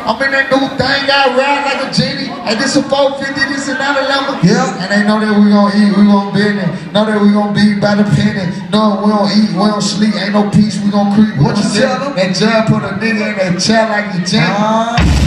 I'm in that new thing, I ride like a genie. And this a 450, this another number. Yeah. And they know that we gon' eat, we gon' bend it. Know that we gon' be by the penny. No, we don't eat, we don't sleep, ain't no peace, we gon' creep. What you tell them? That judge put a nigga in that chair like he jammed.